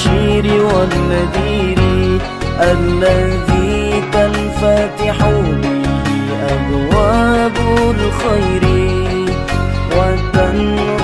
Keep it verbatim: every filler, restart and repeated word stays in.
البشير والنذير الذي تنفتح به أبواب الخير وتنفتح